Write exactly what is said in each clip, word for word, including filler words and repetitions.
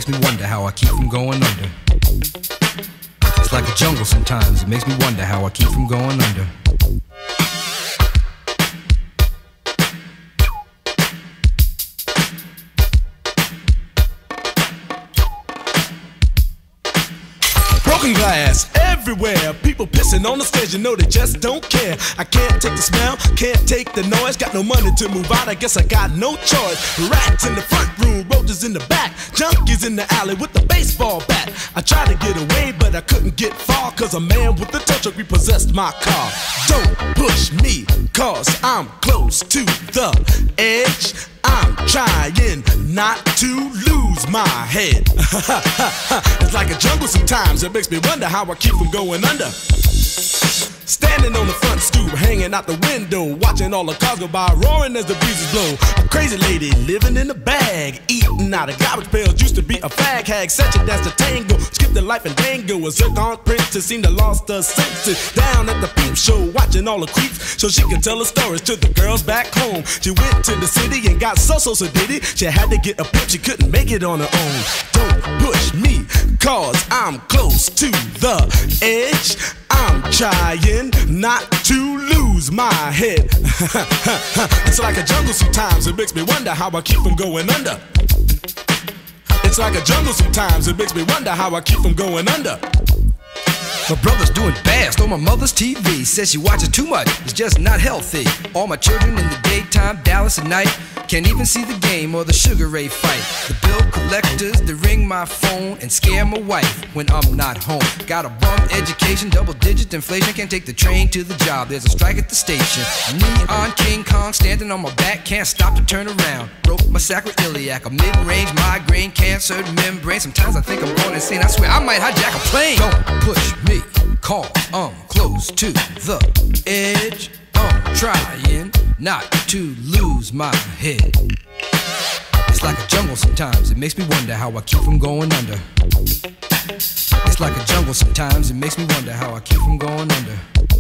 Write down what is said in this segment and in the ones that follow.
makes me wonder how I keep from going under. It's like a jungle sometimes, it makes me wonder how I keep from going under. Broken glass everywhere, people pissing on the stage, you know they just don't care. I can't take the smell, can't take the noise, got no money to move out, I guess I got no choice. Rats in the front room, roaches in the back, junkies in the alley with the baseball bat. I tried to get away, but I couldn't get far, cause a man with a tow truck repossessed my car. Don't push me, cause I'm close to the edge. I'm trying not to lose my head. It's like a jungle sometimes, it makes me wonder how I keep from going under. Standing on the front stoop, hanging out the window, watching all the cars go by, roaring as the breezes blow. A crazy lady living in a bag, eating out of garbage pails, used to be a fag hag, such a dance to tango, skipped the life and dango. A zircon princess seemed to lost her senses, down at the peep show, watching all the creeps, so she could tell her stories to the girls back home. She went to the city and got so so so did it, she had to get a pimp, she couldn't make it on her own. Don't push me, cause I'm close to the edge. I'm trying not to lose my head. It's like a jungle sometimes, it makes me wonder how I keep from going under. It's like a jungle sometimes, it makes me wonder how I keep from going under. My brother's doing bad, stole my mother's T V. Says she watches too much, it's just not healthy. All my children in the daytime, Dallas at night. Can't even see the game or the Sugar Ray fight. The bill collectors, they ring my phone and scare my wife when I'm not home. Got a bum education, double digit inflation. Can't take the train to the job, there's a strike at the station. Neon King Kong standing on my back, can't stop to turn around. Broke my sacroiliac, a mid-range migraine, cancer membrane. Sometimes I think I'm going insane, I swear I might hijack a plane. Don't push me, cause I'm close to the edge. I'm trying not to lose my head. It's like a jungle sometimes, it makes me wonder how I keep from going under. It's like a jungle sometimes, it makes me wonder how I keep from going under.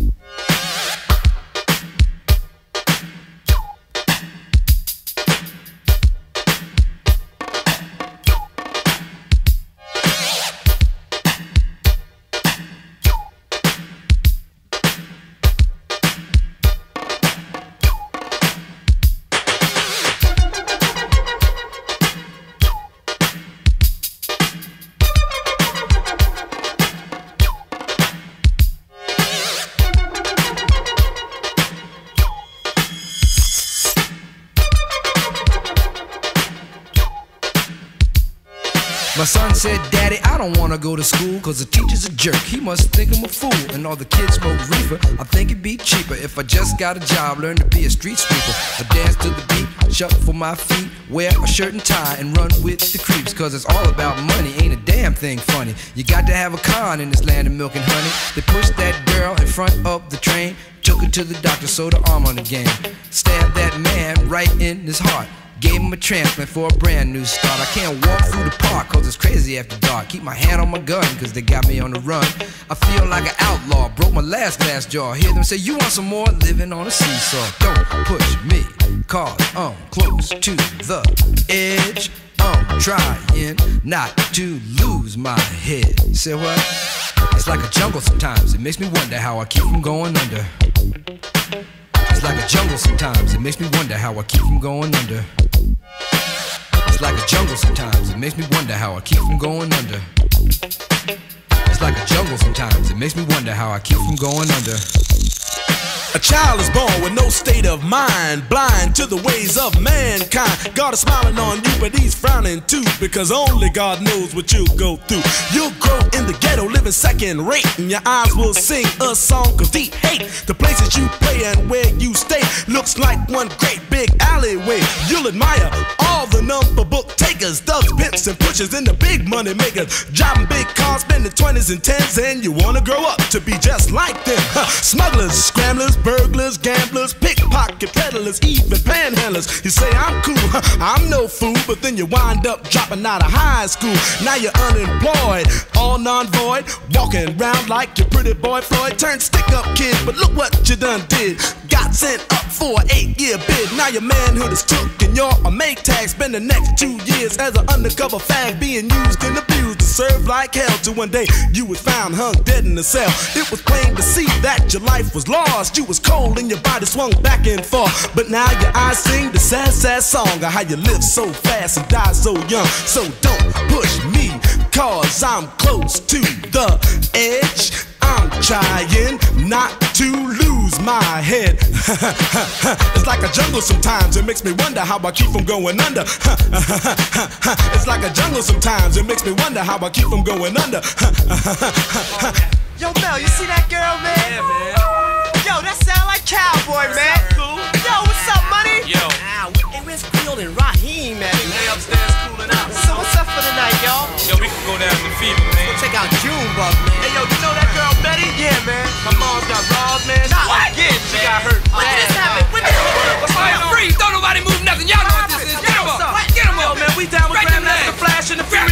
My son said, Daddy, I don't wanna go to school, cause the teacher's a jerk, he must think I'm a fool. And all the kids smoke reefer, I think it'd be cheaper if I just got a job, learn to be a street sweeper. I dance to the beat, shuffle my feet, wear a shirt and tie, and run with the creeps. Cause it's all about money, ain't a damn thing funny. You got to have a con in this land of milk and honey. They pushed that girl in front of the train, took her to the doctor, sewed her arm on the game. Stabbed that man right in his heart, gave him a transplant for a brand new start. I can't walk through the park cause it's crazy after dark. Keep my hand on my gun cause they got me on the run. I feel like an outlaw, broke my last glass jaw. Hear them say, you want some more? Living on a seesaw. Don't push me cause I'm close to the edge. I'm trying not to lose my head. Say what? It's like a jungle sometimes, it makes me wonder how I keep from going under. It's like a jungle sometimes, it makes me wonder how I keep from going under. It's like a jungle sometimes, it makes me wonder how I keep from going under. It's like a jungle sometimes, it makes me wonder how I keep from going under. A child is born with no state of mind, blind to the ways of mankind. God is smiling on you, but he's frowning too, because only God knows what you'll go through. You'll grow in the ghetto, living second rate, and your eyes will sing a song of deep hate. The places you play and where you stay looks like one great big alleyway. You'll admire all the number book takers, thugs, pimps, and pushers, and the big money makers, driving big cars, spending twenties and tens, and you wanna grow up to be just like them. Huh. Smugglers, scramblers, burglars, gamblers, pickpocket peddlers, even panhandlers. You say I'm cool, huh, I'm no fool, but then you wind up dropping out of high school. Now you're unemployed, all non-void, walking around like your pretty boy Floyd. Turned stick-up kid, but look what you done did. Got sent up for an eight-year bid. Now your manhood is took and you're a make tag. Spend the next two years as an undercover fag, being used and abused to serve like hell. Till one day you was found hung dead in a cell. It was plain to see that your life was lost. You was cold and your body swung back and forth. But now your eyes sing the sad, sad song of how you live so fast and die so young. So don't push me, cause I'm close to the edge. I'm trying not to lose my head. It's like a jungle sometimes, it makes me wonder how I keep from going under. It's like a jungle sometimes, it makes me wonder how I keep from going under. Yo, Mel, you see that girl, man? Yeah, man. Yo, that sound like Cowboy, man. Cool. Yo, what's up, money? Yo. Ow, hey, where's Field and Raheem, man? They upstairs cooling out. So what's up for the night, y'all? Yo, we can go down to the fever, man. Check out Junebug, man. Hey, yo, you know that girl Betty? Yeah, man. My mom's got robbed, man. Nah, What? again, She man. got hurt. When did this happen? When did this happen? What's going on? Freeze! Don't nobody move nothing. Y'all know what this is. Get him up. Get him Yo, up. man, we down with Right in the Grandmaster leg. Flash in the Grab